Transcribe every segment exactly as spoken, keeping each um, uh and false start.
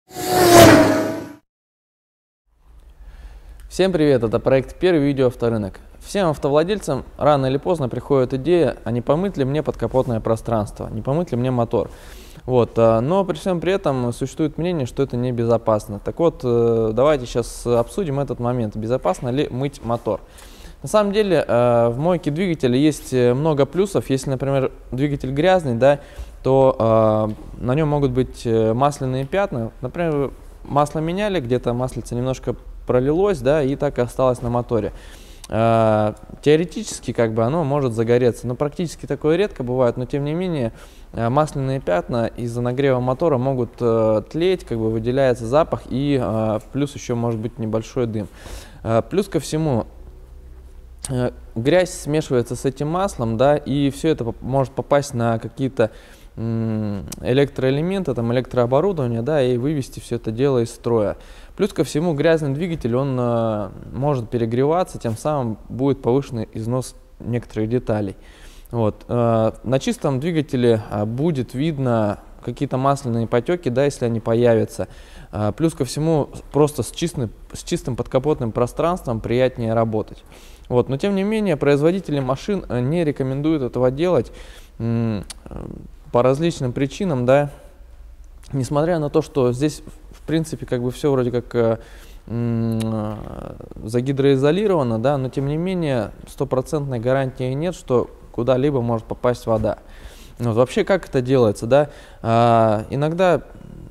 Всем привет, это проект Первый видео авторынок. Всем автовладельцам рано или поздно приходит идея, а не помыть ли мне подкапотное пространство, не помыть ли мне мотор. Вот, но при всем при этом существует мнение, что это небезопасно. Так вот, давайте сейчас обсудим этот момент, безопасно ли мыть мотор. На самом деле в мойке двигателя есть много плюсов. Если, например, двигатель грязный, да, то на нем могут быть масляные пятна. Например, масло меняли, где-то маслица немножко пролилось, да, и так и осталось на моторе. Э, теоретически, как бы, оно может загореться, но практически такое редко бывает, но тем не менее э, масляные пятна из-за нагрева мотора могут э, тлеть, как бы выделяется запах, и э, плюс еще может быть небольшой дым. Э, плюс ко всему, э, грязь смешивается с этим маслом, да, и все это может попасть на какие-то электроэлементы, там, электрооборудование, да, и вывести все это дело из строя. Плюс ко всему, грязный двигатель, он э, может перегреваться, тем самым будет повышенный износ некоторых деталей. Вот. Э, на чистом двигателе э, будет видно какие-то масляные потеки, да, если они появятся. Э, плюс ко всему, просто с чистым, с чистым подкапотным пространством приятнее работать. Вот. Но тем не менее, производители машин не рекомендуют этого делать э, по различным причинам, да. Несмотря на то, что здесь в принципе как бы все вроде как э, э, загидроизолировано, да, но тем не менее стопроцентной гарантии нет, что куда-либо может попасть вода. Вот, вообще как это делается, да? А, иногда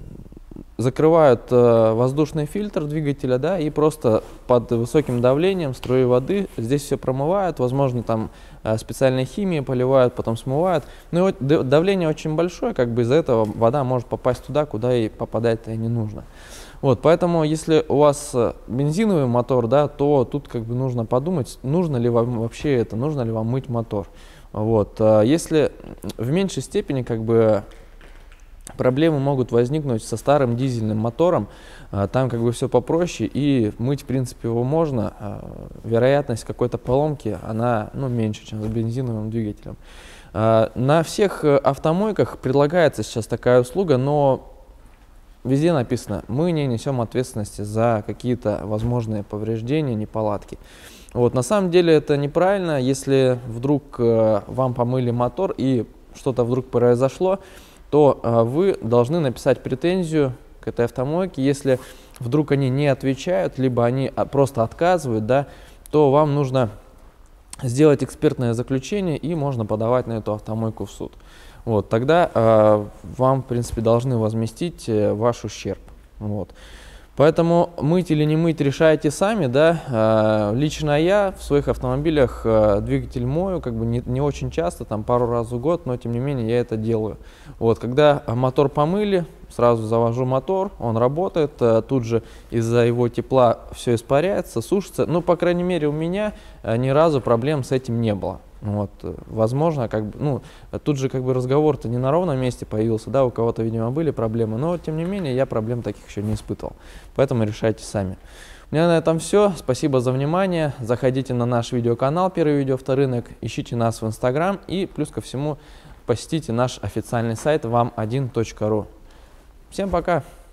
закрывают э, воздушный фильтр двигателя, да, и просто под высоким давлением струи воды здесь все промывают, возможно, там э, специальной химией поливают, потом смывают. Но давление очень большое, как бы из-за этого вода может попасть туда, куда и попадать-то и не нужно. Вот, поэтому если у вас бензиновый мотор, да, то тут как бы нужно подумать, нужно ли вам вообще это, нужно ли вам мыть мотор. Вот, э, если в меньшей степени как бы проблемы могут возникнуть со старым дизельным мотором, там как бы все попроще, и мыть в принципе его можно, вероятность какой-то поломки, она, ну, меньше, чем с бензиновым двигателем. На всех автомойках предлагается сейчас такая услуга, но везде написано: мы не несем ответственности за какие-то возможные повреждения, неполадки. Вот, на самом деле это неправильно. Если вдруг вам помыли мотор и что-то вдруг произошло, то э, вы должны написать претензию к этой автомойке. Если вдруг они не отвечают, либо они просто отказывают, да, то вам нужно сделать экспертное заключение, и можно подавать на эту автомойку в суд. Вот, тогда э, вам, в принципе, должны возместить э, ваш ущерб. Вот. Поэтому мыть или не мыть решаете сами, да. Э, лично я в своих автомобилях э, двигатель мою, как бы не, не очень часто, там пару раз в год, но тем не менее я это делаю. Вот, когда мотор помыли, сразу завожу мотор, он работает, э, тут же из-за его тепла все испаряется, сушится. Ну, по крайней мере, у меня э, ни разу проблем с этим не было. Вот, возможно, как бы, ну, тут же как бы разговор-то не на ровном месте появился, да, у кого-то, видимо, были проблемы, но тем не менее я проблем таких еще не испытывал, поэтому решайте сами. У меня на этом все, спасибо за внимание, заходите на наш видеоканал Первый видео авторынок, ищите нас в Инстаграм и плюс ко всему посетите наш официальный сайт вам один точка ру. Всем пока!